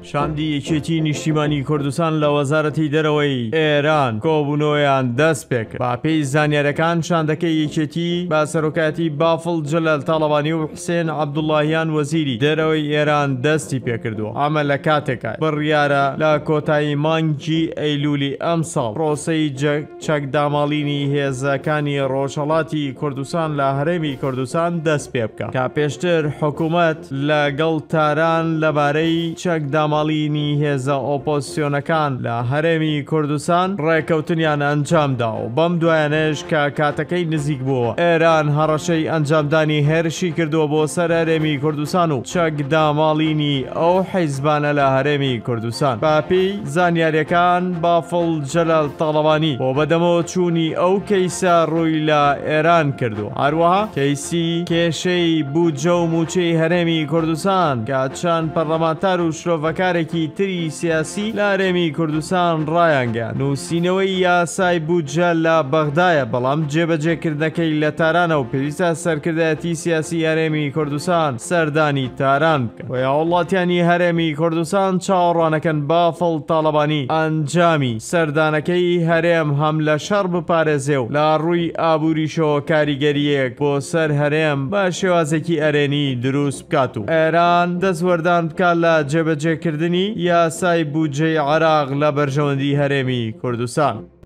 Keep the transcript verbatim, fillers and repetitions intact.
شاندی یەکێتی نیشتیمانی کوردستان لە وەزارەتی دەرەوەی ئێران کۆبوونەوەیان دەست پێکرد. با پێی زانیاریەکان شاندەکەی یەکێتی با سەرۆکایەتی بافڵ جەلال تاڵەبانی و حوسێن عەبدوڵڵاهیان وەزیری دەرەوەی ئێران دەستی پێکردووە. ئەمە لە کاتێکە بڕیارە لە کۆتایی مانگی ئەیلولی ئەم ساڵ پرۆسەی چەکدامەڵینی هێزەکانی ڕۆژهەڵاتی کوردستان لە هەرێمی کوردستان دەست پێ بکە، کە پێشتر حکوومەت لەگەڵ تاران لەبارەی چەکدامەڵینی هێزە ئۆپۆزیسیۆنەکان لە هەرێمی کوردستان ڕێکەوتنیان ئەنجامدا و بەم دوایانەش کە کاتەکەی نزیک بووە ئێران هەڕەشەی ئەنجامدانی هێرشی کردووە بۆ سەر هەرێمی کوردستان و چەکدامەڵینی ئەو حیزبانە لە هەرێمی کوردستان. باپی زانیاریەکان بافڵ جەلال تاڵەبانی بۆ بەدەمەوە چوونی ئەو کەیسە ڕووی لە ئێران کردو، هەروەها کەیسی کێشەی بوجە و موچەی هەرێمی کوردستان کە چەند پەرلەمانتار و شرۆڤەکارێکی تری سیاسی لە هەرێمی کوردستان ڕایانگەیاند. نووسینەوەی یاسای بوجە لە بەغدایە، بەڵام جێبەجێکردنەکەی لە تارانە و پێویستە سەرکردایەتی سیاسی هەرێمی کوردستان سەردانی تاران بکەن. وە وڵاتیانی هەرێمی کوردستان چاوەڕوانەکەن بافڵ تاڵەبانی ئەنجامی سەردانەکەی هەرێم هەم لە شەڕ بپارێزێ و لە ڕووی ئابووریشەوە کاریگەریەک بۆ سەر هەرێم بە شێوازێکی ئەرێنی دروست بکات و ئێران دەستوەردان بکات لە جێبەجێکردنی یاسای بوجەی عێراق لە بەرژەوەندی هەرێمی کوردستان.